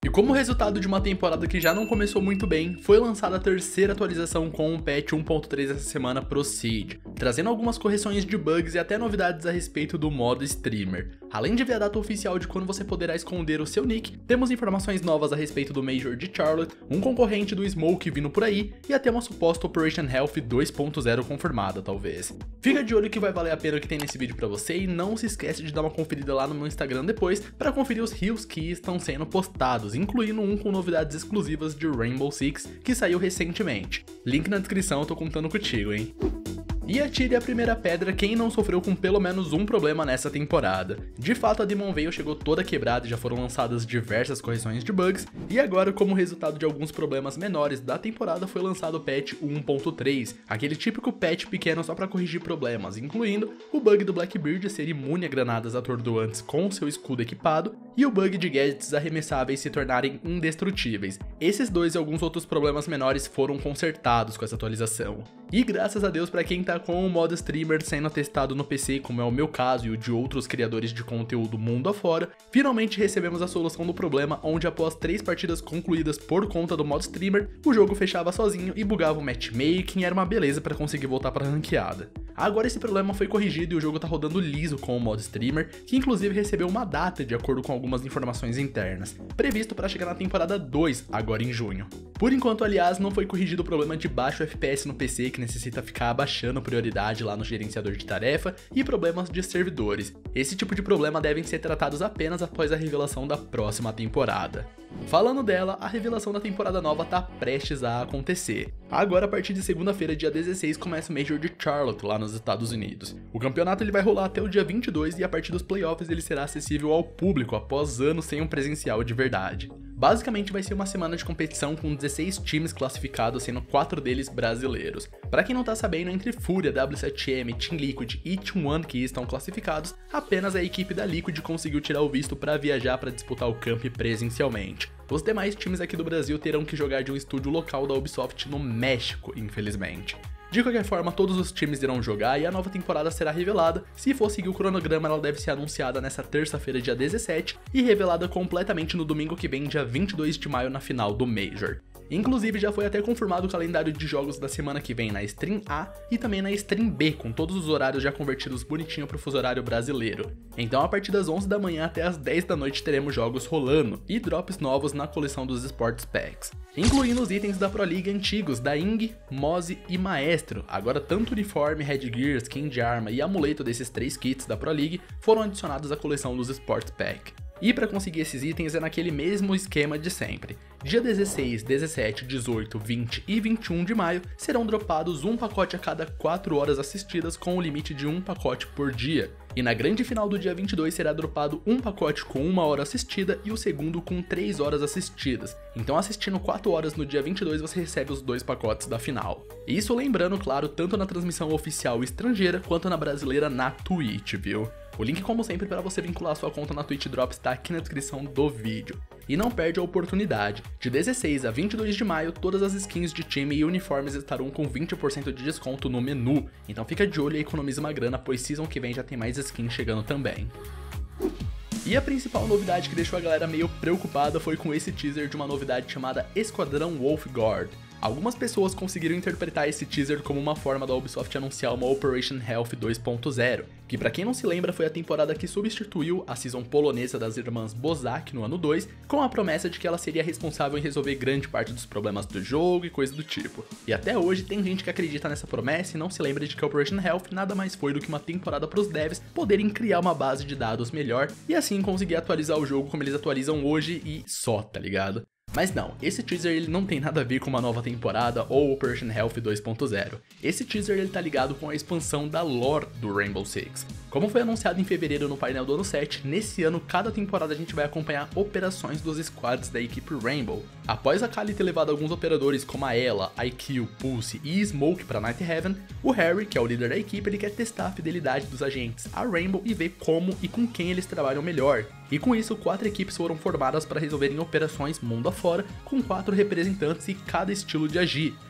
E como resultado de uma temporada que já não começou muito bem, foi lançada a terceira atualização com o patch 1.3 essa semana pro Siege, trazendo algumas correções de bugs e até novidades a respeito do modo streamer. Além de ver a data oficial de quando você poderá esconder o seu nick, temos informações novas a respeito do Major de Charlotte, um concorrente do Smoke vindo por aí e até uma suposta Operation Health 2.0 confirmada talvez. Fica de olho que vai valer a pena o que tem nesse vídeo pra você e não se esquece de dar uma conferida lá no meu Instagram depois para conferir os rios que estão sendo postados, incluindo um com novidades exclusivas de Rainbow Six que saiu recentemente. Link na descrição, eu tô contando contigo, hein? E atire a primeira pedra quem não sofreu com pelo menos um problema nessa temporada. De fato, a Demon Veil chegou toda quebrada e já foram lançadas diversas correções de bugs, e agora, como resultado de alguns problemas menores da temporada, foi lançado o patch 1.3, aquele típico patch pequeno só para corrigir problemas, incluindo o bug do Blackbeard ser imune a granadas atordoantes com seu escudo equipado, e o bug de gadgets arremessáveis se tornarem indestrutíveis. Esses dois e alguns outros problemas menores foram consertados com essa atualização. E graças a Deus para quem tá com o modo streamer sendo testado no PC, como é o meu caso e o de outros criadores de conteúdo mundo afora, finalmente recebemos a solução do problema, onde após 3 partidas concluídas por conta do modo streamer, o jogo fechava sozinho e bugava o matchmaking e era uma beleza para conseguir voltar para a ranqueada. Agora esse problema foi corrigido e o jogo tá rodando liso com o modo streamer, que inclusive recebeu uma data de acordo com algumas informações internas, previsto para chegar na temporada 2, agora em junho. Por enquanto, aliás, não foi corrigido o problema de baixo FPS no PC, que necessita ficar abaixando prioridade lá no gerenciador de tarefa, e problemas de servidores. Esse tipo de problema devem ser tratados apenas após a revelação da próxima temporada. Falando dela, a revelação da temporada nova tá prestes a acontecer. Agora, a partir de segunda-feira, dia 16, começa o Major de Charlotte lá nos Estados Unidos. O campeonato ele vai rolar até o dia 22 e a partir dos playoffs ele será acessível ao público após anos sem um presencial de verdade. Basicamente vai ser uma semana de competição com 16 times classificados, sendo 4 deles brasileiros. Pra quem não tá sabendo, entre Fúria, W7M, Team Liquid e Team One que estão classificados, apenas a equipe da Liquid conseguiu tirar o visto para viajar para disputar o camp presencialmente. Os demais times aqui do Brasil terão que jogar de um estúdio local da Ubisoft no México, infelizmente. De qualquer forma, todos os times irão jogar e a nova temporada será revelada. Se for seguir o cronograma, ela deve ser anunciada nessa terça-feira, dia 17, e revelada completamente no domingo que vem, dia 22 de maio, na final do Major. Inclusive, já foi até confirmado o calendário de jogos da semana que vem na Stream A e também na Stream B, com todos os horários já convertidos bonitinho pro fuso horário brasileiro. Então, a partir das 11 da manhã até as 10 da noite teremos jogos rolando e drops novos na coleção dos Sports Packs, incluindo os itens da Pro League antigos da Ing, Moze e Maestro. Agora, tanto uniforme, headgear, skin de arma e amuleto desses 3 kits da Pro League foram adicionados à coleção dos Sports Pack. E para conseguir esses itens é naquele mesmo esquema de sempre. Dia 16, 17, 18, 20 e 21 de maio serão dropados um pacote a cada 4 horas assistidas, com o limite de um pacote por dia. E na grande final do dia 22 será dropado um pacote com 1 hora assistida e o segundo com 3 horas assistidas. Então, assistindo 4 horas no dia 22 você recebe os 2 pacotes da final. Isso lembrando, claro, tanto na transmissão oficial estrangeira quanto na brasileira na Twitch, viu? O link, como sempre, para você vincular sua conta na Twitch Drops está aqui na descrição do vídeo. E não perde a oportunidade. De 16 a 22 de maio, todas as skins de time e uniformes estarão com 20% de desconto no menu. Então fica de olho e economiza uma grana, pois season que vem já tem mais skins chegando também. E a principal novidade que deixou a galera meio preocupada foi com esse teaser de uma novidade chamada Esquadrão Wolfguard. Algumas pessoas conseguiram interpretar esse teaser como uma forma da Ubisoft anunciar uma Operation Health 2.0, que pra quem não se lembra foi a temporada que substituiu a season polonesa das irmãs Bozak no ano 2, com a promessa de que ela seria responsável em resolver grande parte dos problemas do jogo e coisa do tipo. E até hoje tem gente que acredita nessa promessa e não se lembra de que a Operation Health nada mais foi do que uma temporada pros devs poderem criar uma base de dados melhor e assim conseguir atualizar o jogo como eles atualizam hoje e só, tá ligado? Mas não, esse teaser ele não tem nada a ver com uma nova temporada ou Operation Health 2.0. Esse teaser ele tá ligado com a expansão da lore do Rainbow Six. Como foi anunciado em fevereiro no painel do ano 7, nesse ano cada temporada a gente vai acompanhar operações dos squads da equipe Rainbow. Após a Kali ter levado alguns operadores como a Ela, IQ, Pulse e Smoke para Night Heaven, o Harry, que é o líder da equipe, ele quer testar a fidelidade dos agentes a Rainbow e ver como e com quem eles trabalham melhor. E com isso, 4 equipes foram formadas para resolverem operações mundo afora, com 4 representantes e cada estilo de agir.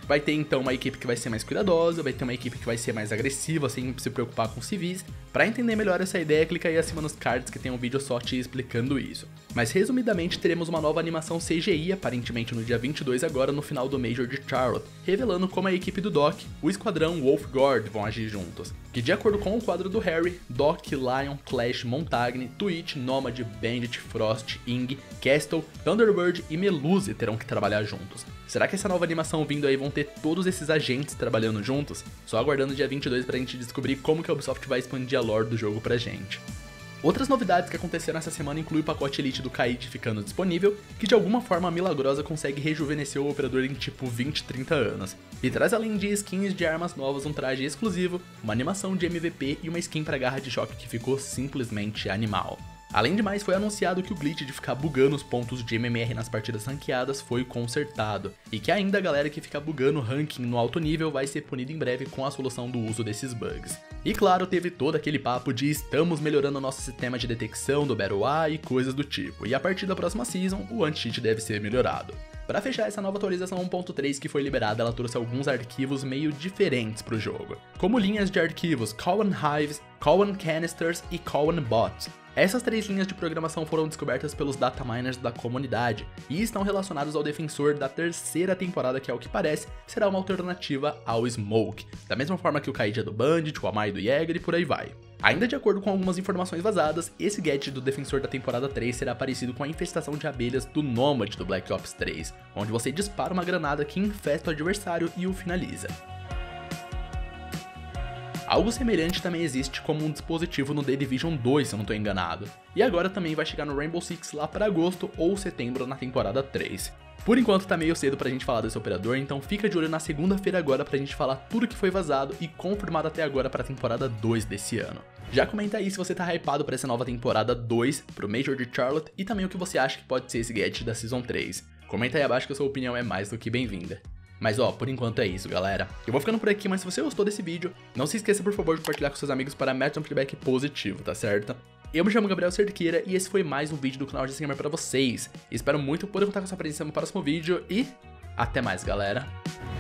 Vai ter então uma equipe que vai ser mais cuidadosa, vai ter uma equipe que vai ser mais agressiva, sem se preocupar com civis. Pra entender melhor essa ideia, clica aí acima nos cards que tem um vídeo só te explicando isso. Mas resumidamente, teremos uma nova animação CGI, aparentemente no dia 22 agora, no final do Major de Charlotte, revelando como a equipe do Doc, o esquadrão Wolfguard vão agir juntos. Que de acordo com o quadro do Harry, Doc, Lion, Clash, Montagne, Twitch, Nomad, Bandit, Frost, Ing, Castle, Thunderbird e Melusi terão que trabalhar juntos. Será que essa nova animação vindo aí vão ter todos esses agentes trabalhando juntos? Só aguardando o dia 22 pra gente descobrir como que a Ubisoft vai expandir a lore do jogo pra gente. Outras novidades que aconteceram essa semana incluem o pacote Elite do Kaid ficando disponível, que de alguma forma milagrosa consegue rejuvenescer o operador em tipo 20, 30 anos. E traz além de skins de armas novas um traje exclusivo, uma animação de MVP e uma skin pra garra de choque que ficou simplesmente animal. Além de mais, foi anunciado que o glitch de ficar bugando os pontos de MMR nas partidas ranqueadas foi consertado, e que ainda a galera que fica bugando ranking no alto nível vai ser punida em breve com a solução do uso desses bugs. E claro, teve todo aquele papo de estamos melhorando nosso sistema de detecção do Battle A e coisas do tipo, e a partir da próxima season, o anti-cheat deve ser melhorado. Para fechar, essa nova atualização 1.3 que foi liberada, ela trouxe alguns arquivos meio diferentes pro jogo, como linhas de arquivos Cowan Hives, Cowan Canisters e Cowan Bots. Essas 3 linhas de programação foram descobertas pelos dataminers da comunidade e estão relacionados ao defensor da terceira temporada, que ao que parece será uma alternativa ao Smoke, da mesma forma que o Kaid é do Bandit, o Amai do Jäger e por aí vai. Ainda de acordo com algumas informações vazadas, esse gadget do defensor da temporada 3 será parecido com a infestação de abelhas do Nomad do Black Ops 3, onde você dispara uma granada que infesta o adversário e o finaliza. Algo semelhante também existe como um dispositivo no The Division 2, se eu não estou enganado, e agora também vai chegar no Rainbow Six lá para agosto ou setembro na temporada 3. Por enquanto tá meio cedo pra gente falar desse operador, então fica de olho na segunda-feira agora pra gente falar tudo que foi vazado e confirmado até agora pra temporada 2 desse ano. Já comenta aí se você tá hypado pra essa nova temporada 2, pro Major de Charlotte, e também o que você acha que pode ser esse gadget da Season 3. Comenta aí abaixo que a sua opinião é mais do que bem-vinda. Mas ó, por enquanto é isso, galera. Eu vou ficando por aqui, mas se você gostou desse vídeo, não se esqueça por favor de compartilhar com seus amigos para mais um feedback positivo, tá certo? Eu me chamo Gabriel Cerqueira e esse foi mais um vídeo do canal GC Gamer pra vocês. Espero muito poder contar com a sua presença no próximo vídeo e até mais, galera.